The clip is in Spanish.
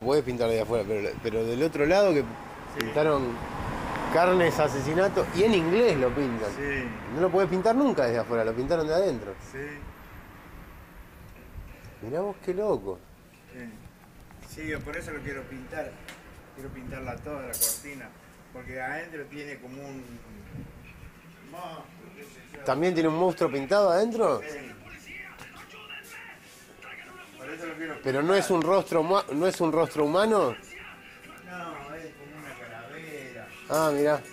Podés pintar de afuera, pero del otro lado que Sí. pintaron carnes, asesinato, y en inglés lo pintan. Sí, No lo podés pintar nunca desde afuera, lo pintaron de adentro. sí, Mirá vos qué loco. sí. Sí, yo por eso lo quiero pintar. Quiero pintarla toda la cortina. Porque adentro tiene como un monstruo, qué sé yo. ¿También tiene un monstruo pintado adentro? Sí. Por eso lo quiero Pero pintar. no es un rostro, no es un rostro humano. No, es como una calavera. Ah, mirá.